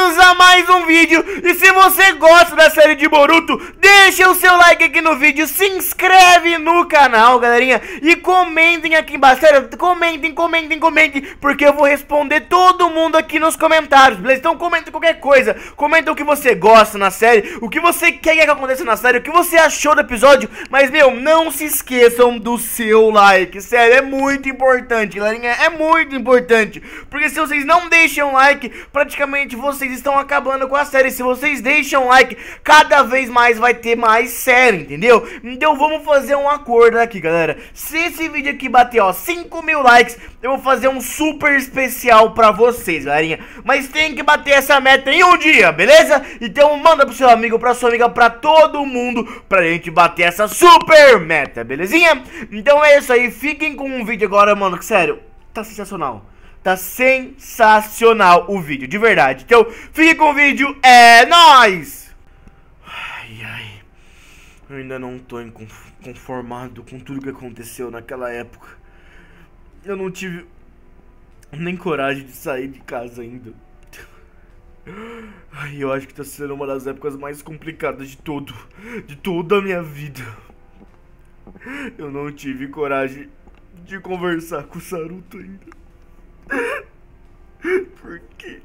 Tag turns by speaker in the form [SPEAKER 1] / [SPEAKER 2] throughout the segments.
[SPEAKER 1] bem-vindos a mais um vídeo. E se você gosta da série de Boruto, deixa o seu like aqui no vídeo, se inscreve no canal, galerinha, e comentem aqui embaixo. Sério, comentem, porque eu vou responder todo mundo aqui nos comentários, beleza? Então comenta qualquer coisa, comenta o que você gosta na série, o que você quer que aconteça na série, o que você achou do episódio. Mas, meu, não se esqueçam do seu like, sério, é muito importante, galerinha, é muito importante. Porque se vocês não deixam like, praticamente vocês estão acabando com a série. Se vocês deixam like, cada vez mais vai ter mais série, entendeu? Então vamos fazer um acordo aqui, galera. Se esse vídeo aqui bater, ó, 5.000 likes, eu vou fazer um super especial pra vocês, galerinha. Mas tem que bater essa meta em um dia, beleza? Então manda pro seu amigo, pra sua amiga, pra todo mundo, pra gente bater essa super meta, belezinha? Então é isso aí, fiquem com um vídeo agora, mano, que sério, tá sensacional. Tá sensacional o vídeo, de verdade. Então, fique com o vídeo, é nóis! Ai, eu ainda não tô conformado com tudo que aconteceu naquela época. Eu não tive nem coragem de sair de casa ainda. Ai, eu acho que tá sendo uma das épocas mais complicadas de toda a minha vida. Eu não tive coragem de conversar com o Saruto ainda. Por quê?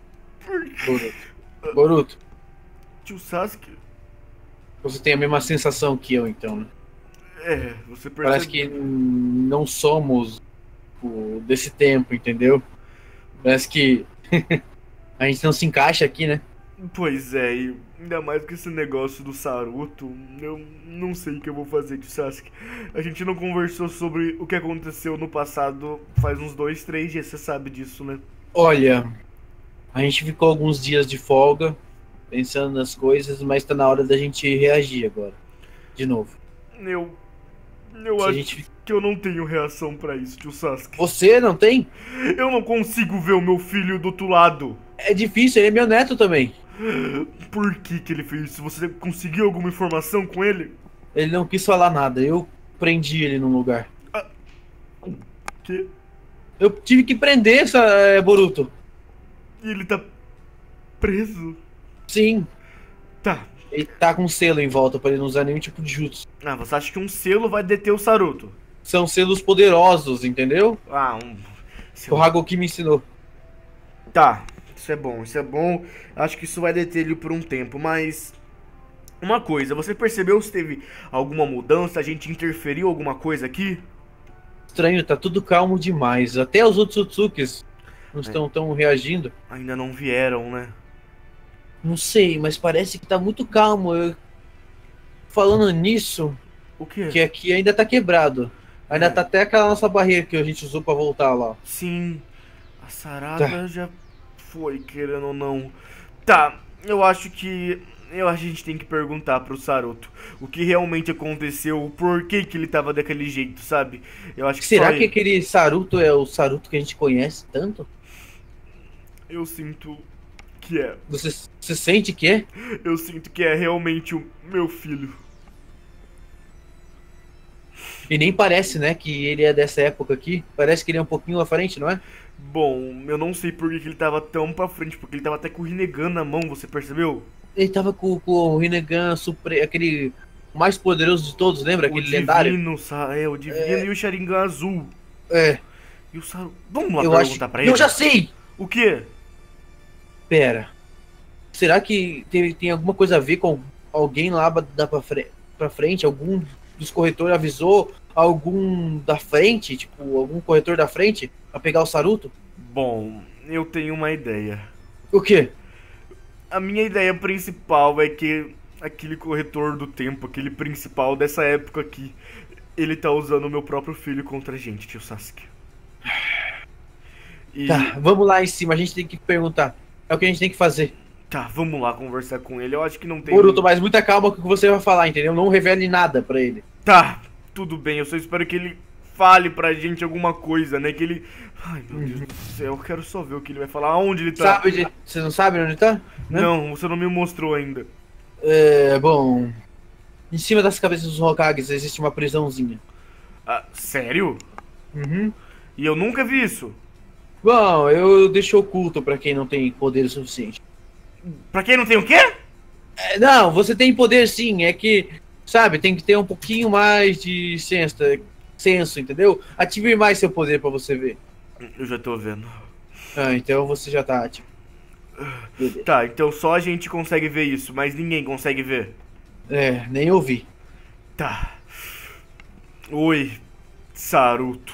[SPEAKER 2] Boruto,
[SPEAKER 1] Tio Sasuke?
[SPEAKER 2] você tem a mesma sensação que eu, então, né?
[SPEAKER 1] É, você percebe.
[SPEAKER 2] Parece que não somos desse tempo, entendeu? Parece que a gente não se encaixa aqui, né?
[SPEAKER 1] Pois é, e ainda mais com esse negócio do Saruto, eu não sei o que eu vou fazer, Tio Sasuke. A gente não conversou sobre o que aconteceu no passado faz uns 2, 3 dias, você sabe disso, né?
[SPEAKER 2] Olha, a gente ficou alguns dias de folga, pensando nas coisas, mas tá na hora da gente reagir agora, de novo.
[SPEAKER 1] Eu acho que eu não tenho reação pra isso, Tio Sasuke.
[SPEAKER 2] Você não tem?
[SPEAKER 1] Eu não consigo ver o meu filho do outro lado.
[SPEAKER 2] É difícil, ele é meu neto também.
[SPEAKER 1] Por que ele fez isso? Você conseguiu alguma informação com ele?
[SPEAKER 2] Ele não quis falar nada, eu prendi ele num lugar.
[SPEAKER 1] Que?
[SPEAKER 2] Eu tive que prender Boruto.
[SPEAKER 1] E ele tá preso?
[SPEAKER 2] Sim.
[SPEAKER 1] Tá.
[SPEAKER 2] Ele tá com um selo em volta pra ele não usar nenhum tipo de jutsu.
[SPEAKER 1] Ah, você acha que um selo vai deter o Saruto?
[SPEAKER 2] São selos poderosos, entendeu?
[SPEAKER 1] Ah,
[SPEAKER 2] O Hagoki me ensinou.
[SPEAKER 1] Tá, isso é bom. Acho que isso vai deter ele por um tempo, mas... Uma coisa, você percebeu se teve alguma mudança? A gente interferiu alguma coisa aqui?
[SPEAKER 2] Estranho, tá tudo calmo demais. Até os Otsutsukis não estão tão reagindo.
[SPEAKER 1] Ainda não vieram, né?
[SPEAKER 2] Não sei, mas parece que tá muito calmo. Falando nisso...
[SPEAKER 1] O quê?
[SPEAKER 2] Que aqui ainda tá quebrado. Ainda tá até aquela nossa barreira que a gente usou pra voltar lá.
[SPEAKER 1] Sim, a Sarada já foi, querendo ou não. Tá, eu acho que a gente tem que perguntar pro Saruto o que realmente aconteceu, o porquê que ele tava daquele jeito, sabe? Eu acho que
[SPEAKER 2] será que aquele Saruto é o Saruto que a gente conhece tanto?
[SPEAKER 1] Eu sinto que é.
[SPEAKER 2] Você sente que é?
[SPEAKER 1] Eu sinto que é realmente o meu filho.
[SPEAKER 2] E nem parece, né, que ele é dessa época aqui. Parece que ele é um pouquinho à frente, não é?
[SPEAKER 1] Bom, eu não sei por que ele tava tão pra frente, porque ele tava até com o Rinnegan na mão, você percebeu?
[SPEAKER 2] Ele tava com o Rinnegan, aquele mais poderoso de todos, lembra? Aquele lendário?
[SPEAKER 1] O Divino e o Sharingan azul.
[SPEAKER 2] É.
[SPEAKER 1] E o Saruto... Vamos lá perguntar pra ele?
[SPEAKER 2] Eu já sei!
[SPEAKER 1] O quê?
[SPEAKER 2] Pera. Será que tem alguma coisa a ver com alguém lá pra frente? Algum dos corretores avisou algum da frente? Tipo, algum corretor da frente pra pegar o Saruto?
[SPEAKER 1] Bom, eu tenho uma ideia.
[SPEAKER 2] O quê?
[SPEAKER 1] A minha ideia principal é que aquele corretor do tempo, aquele principal dessa época aqui, ele tá usando o meu próprio filho contra a gente, Tio Sasuke.
[SPEAKER 2] Tá, vamos lá em cima, a gente tem que perguntar. É o que a gente tem que fazer.
[SPEAKER 1] Tá, vamos lá conversar com ele. Eu acho que não tem...
[SPEAKER 2] Boruto, mas muita calma com o que você vai falar, entendeu? Não revele nada pra ele.
[SPEAKER 1] Tá, tudo bem. Eu só espero que ele fale pra gente alguma coisa, né? Que ele... Ai, meu Deus do céu. Eu quero só ver o que ele vai falar. Aonde ele tá?
[SPEAKER 2] Você não sabe onde tá? Né?
[SPEAKER 1] Não, você não me mostrou ainda.
[SPEAKER 2] Bom... Em cima das cabeças dos Hokages existe uma prisãozinha.
[SPEAKER 1] Ah, sério?
[SPEAKER 2] Uhum.
[SPEAKER 1] E eu nunca vi isso.
[SPEAKER 2] Bom, eu deixo oculto pra quem não tem poder suficiente.
[SPEAKER 1] Pra quem não tem o quê?
[SPEAKER 2] Não, você tem poder sim, é que, sabe, tem que ter um pouquinho mais de senso, entendeu? Ative mais seu poder pra você ver.
[SPEAKER 1] Eu já tô vendo.
[SPEAKER 2] Ah, então você já tá ativo.
[SPEAKER 1] Tá, então só a gente consegue ver isso, mas ninguém consegue ver.
[SPEAKER 2] É, nem ouvi.
[SPEAKER 1] Tá. Oi, Saruto.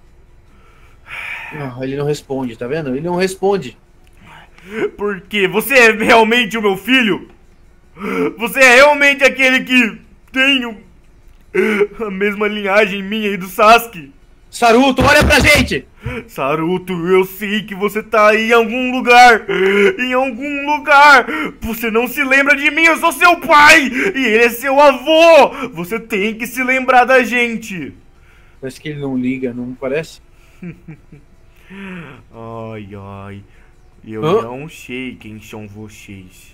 [SPEAKER 2] Ele não responde, tá vendo? Ele não responde.
[SPEAKER 1] Por quê? Você é realmente o meu filho? Você é realmente aquele que tem a mesma linhagem minha e do Sasuke?
[SPEAKER 2] Saruto, olha pra gente!
[SPEAKER 1] Saruto, eu sei que você tá aí em algum lugar. Em algum lugar. Você não se lembra de mim, eu sou seu pai. E ele é seu avô. Você tem que se lembrar da gente.
[SPEAKER 2] Parece que ele não liga, não parece?
[SPEAKER 1] Ai, ai. Eu não sei quem são vocês.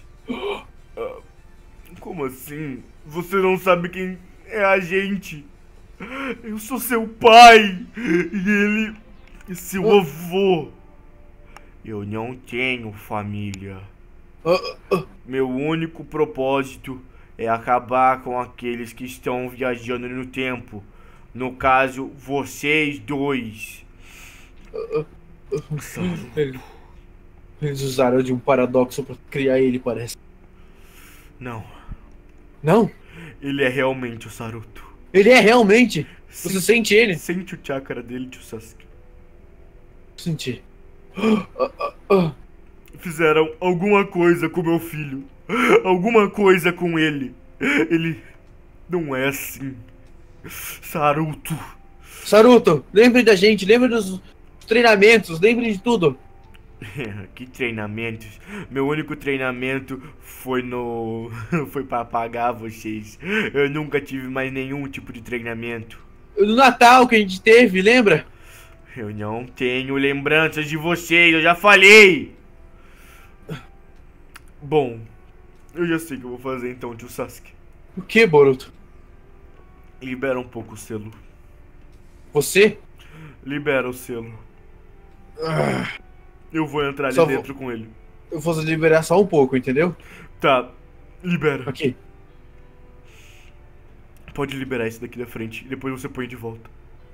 [SPEAKER 1] Como assim? Você não sabe quem é a gente? Eu sou seu pai. E ele é seu avô. Eu não tenho família. Meu único propósito é acabar com aqueles que estão viajando no tempo. No caso, vocês dois.
[SPEAKER 2] Eles usaram de um paradoxo pra criar ele, parece.
[SPEAKER 1] Não.
[SPEAKER 2] Não?
[SPEAKER 1] Ele é realmente o Saruto.
[SPEAKER 2] Ele é realmente? Você sente ele?
[SPEAKER 1] Sente o chakra dele, tio Sasuke.
[SPEAKER 2] Senti.
[SPEAKER 1] Fizeram alguma coisa com meu filho. Alguma coisa com ele. Ele não é assim. Saruto.
[SPEAKER 2] Saruto, lembre da gente, lembre dos treinamentos, lembre de tudo.
[SPEAKER 1] Que treinamentos? Meu único treinamento foi foi pra apagar vocês. Eu nunca tive mais nenhum tipo de treinamento.
[SPEAKER 2] No Natal que a gente teve, lembra?
[SPEAKER 1] Eu não tenho lembranças de vocês, eu já falei. Bom, eu já sei o que eu vou fazer então, tio Sasuke.
[SPEAKER 2] O que, Boruto?
[SPEAKER 1] Libera um pouco o selo.
[SPEAKER 2] Você?
[SPEAKER 1] Libera o selo. Eu vou entrar ali dentro com ele.
[SPEAKER 2] Eu vou liberar só um pouco, entendeu?
[SPEAKER 1] Tá, libera.
[SPEAKER 2] Aqui.
[SPEAKER 1] Pode liberar esse daqui da frente e depois você põe de volta.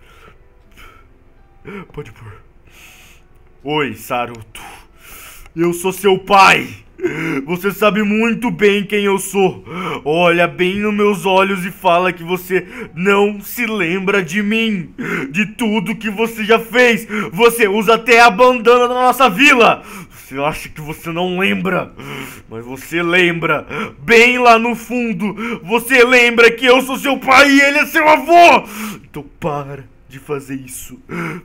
[SPEAKER 1] Pode pôr. Oi, Saruto. Eu sou seu pai. Você sabe muito bem quem eu sou. Olha bem nos meus olhos e fala que você não se lembra de mim. De tudo que você já fez. Você usa até a bandana da nossa vila. Você acha que você não lembra, mas você lembra. Bem lá no fundo, você lembra que eu sou seu pai e ele é seu avô. Então para de fazer isso.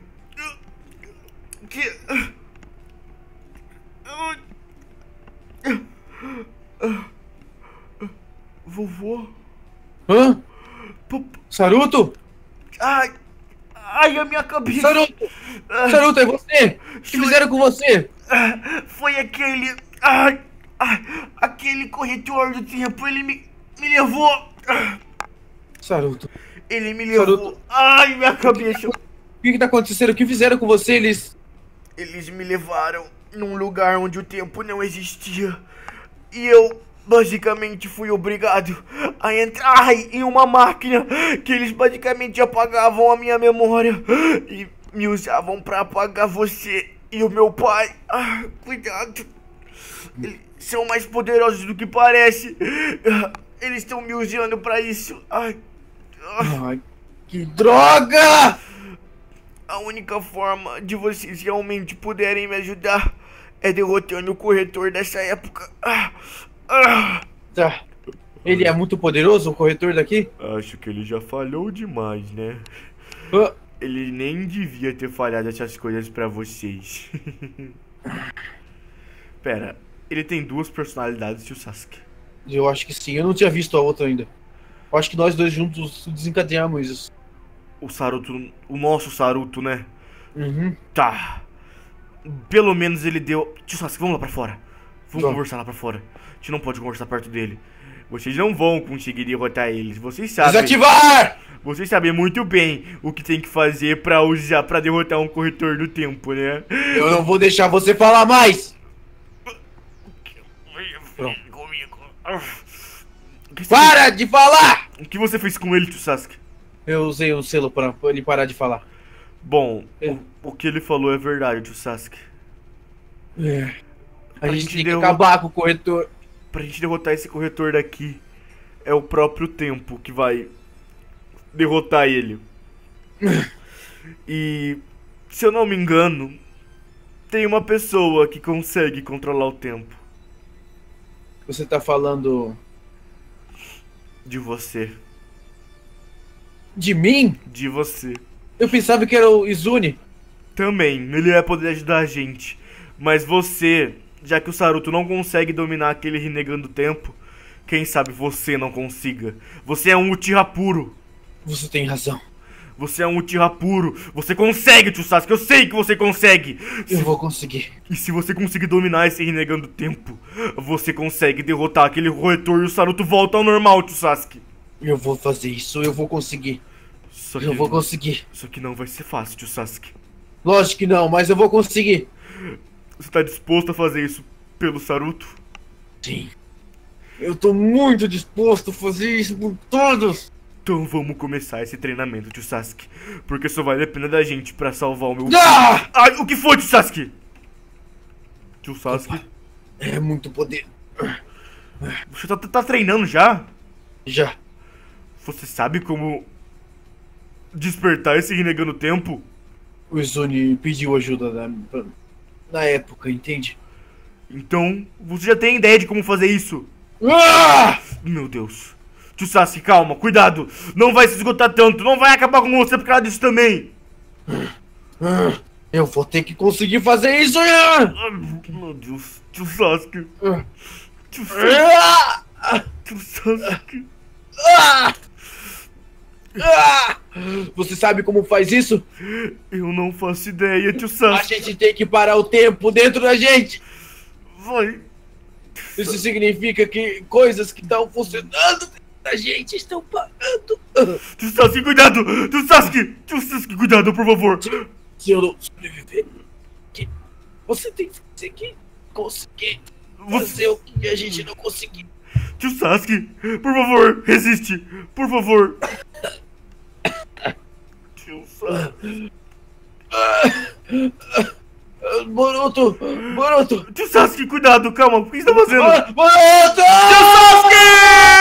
[SPEAKER 1] Vovô?
[SPEAKER 2] Hã? Saruto?
[SPEAKER 1] Ai, a minha cabeça.
[SPEAKER 2] Saruto! Saruto, é você? O que fizeram com você?
[SPEAKER 1] Foi aquele... aquele corretor do tempo, ele me levou.
[SPEAKER 2] Saruto.
[SPEAKER 1] Ele me levou.
[SPEAKER 2] Saruto.
[SPEAKER 1] Ai, minha cabeça.
[SPEAKER 2] O que tá acontecendo? O que fizeram com você?
[SPEAKER 1] Eles me levaram num lugar onde o tempo não existia. E eu, basicamente, fui obrigado a entrar em uma máquina que eles basicamente apagavam a minha memória e me usavam pra apagar você e o meu pai. Cuidado. Eles são mais poderosos do que parece. Eles estão me usando pra isso. Ai,
[SPEAKER 2] que droga!
[SPEAKER 1] A única forma de vocês realmente puderem me ajudar é derrotando o corretor dessa época.
[SPEAKER 2] Tá. Ele é muito poderoso, o corretor daqui?
[SPEAKER 1] Acho que ele já falhou demais, né? Ele nem devia ter falhado essas coisas pra vocês. Pera, ele tem duas personalidades, tio Sasuke?
[SPEAKER 2] Eu acho que sim, eu não tinha visto a outra ainda. Eu acho que nós dois juntos desencadeamos isso.
[SPEAKER 1] O Saruto, o nosso Saruto, né?
[SPEAKER 2] Uhum.
[SPEAKER 1] Tá. Pelo menos ele deu... Tio Sasuke, vamos lá pra fora. Vamos conversar lá pra fora. A gente não pode conversar perto dele. Vocês não vão conseguir derrotar eles. Vocês sabem...
[SPEAKER 2] Desativar!
[SPEAKER 1] Vocês sabem muito bem o que tem que fazer pra usar, pra derrotar um corretor do tempo, né?
[SPEAKER 2] Eu não vou deixar você falar mais! Para de falar!
[SPEAKER 1] O que você fez com ele, tio Sasuke?
[SPEAKER 2] Eu usei um selo pra ele parar de falar.
[SPEAKER 1] Bom, o que ele falou é verdade, tio Sasuke.
[SPEAKER 2] A gente tem que acabar com o corretor.
[SPEAKER 1] Pra gente derrotar esse corretor daqui, é o próprio tempo que vai derrotar ele. E, se eu não me engano, tem uma pessoa que consegue controlar o tempo.
[SPEAKER 2] Você tá falando...
[SPEAKER 1] De você.
[SPEAKER 2] De mim?
[SPEAKER 1] De você.
[SPEAKER 2] Eu pensava que era o Izuni.
[SPEAKER 1] Também, ele vai poder ajudar a gente. Mas você, já que o Saruto não consegue dominar aquele renegando tempo, quem sabe você não consiga. Você é um Uchiha puro.
[SPEAKER 2] Você tem razão.
[SPEAKER 1] Você é um Uchiha puro. Você consegue, tio Sasuke. Eu sei que você consegue.
[SPEAKER 2] Eu vou conseguir.
[SPEAKER 1] E se você conseguir dominar esse renegando tempo, você consegue derrotar aquele corretor e o Saruto volta ao normal, tio Sasuke.
[SPEAKER 2] Eu vou fazer isso. Eu vou conseguir.
[SPEAKER 1] Eu
[SPEAKER 2] vou conseguir.
[SPEAKER 1] Só que não vai ser fácil, tio Sasuke.
[SPEAKER 2] Lógico que não, mas eu vou conseguir.
[SPEAKER 1] Você tá disposto a fazer isso pelo Saruto?
[SPEAKER 2] Sim. Eu tô muito disposto a fazer isso por todos.
[SPEAKER 1] Então vamos começar esse treinamento, tio Sasuke. Porque só vai depender da gente pra salvar o meu...
[SPEAKER 2] Ah!
[SPEAKER 1] Ai, o que foi, tio Sasuke? Tio Sasuke?
[SPEAKER 2] Opa, é muito poder.
[SPEAKER 1] Você tá treinando já?
[SPEAKER 2] Já.
[SPEAKER 1] Você sabe como despertar esse renegando tempo?
[SPEAKER 2] O Izuni pediu ajuda na época, entende?
[SPEAKER 1] Então, você já tem ideia de como fazer isso?
[SPEAKER 2] Ah!
[SPEAKER 1] Meu Deus. Tio Sasuke, calma, cuidado. Não vai se esgotar tanto, não vai acabar com você por causa disso também.
[SPEAKER 2] Eu vou ter que conseguir fazer isso.
[SPEAKER 1] Meu Deus, tio Sasuke. Tio Sasuke.
[SPEAKER 2] Você sabe como faz isso?
[SPEAKER 1] Eu não faço ideia, tio
[SPEAKER 2] A
[SPEAKER 1] Sasuke.
[SPEAKER 2] gente tem que parar o tempo dentro da gente.
[SPEAKER 1] Vai.
[SPEAKER 2] Isso significa que coisas que estão funcionando dentro da gente estão parando.
[SPEAKER 1] Tio Sasuke, cuidado! Tio Sasuke, cuidado, por favor.
[SPEAKER 2] Se eu não sobreviver, você tem que conseguir fazer o que a gente não conseguiu.
[SPEAKER 1] Tio Sasuke, por favor, resiste. Por favor. Tio Sasuke.
[SPEAKER 2] Boruto!
[SPEAKER 1] Tio Sasuke, cuidado, calma. O que você tá fazendo?
[SPEAKER 2] Boruto!
[SPEAKER 1] Tio Sasuke!